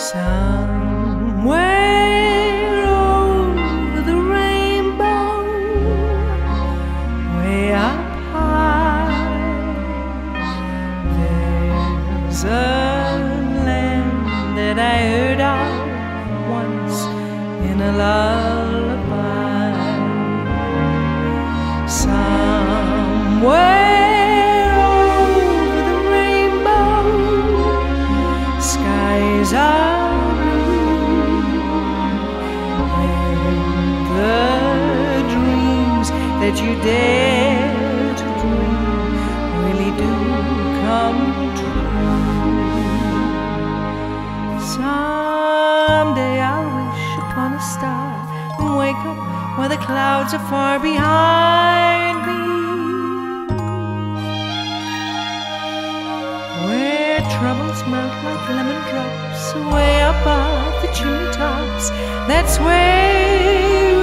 Somewhere over the rainbow, way up high, there's a land that I heard of once in a lullaby. Somewhere over the rainbow, skies are that you dare to dream really do come true. Someday I'll wish upon a star and wake up where the clouds are far behind me, where troubles melt like lemon drops way above the chimney tops. That's where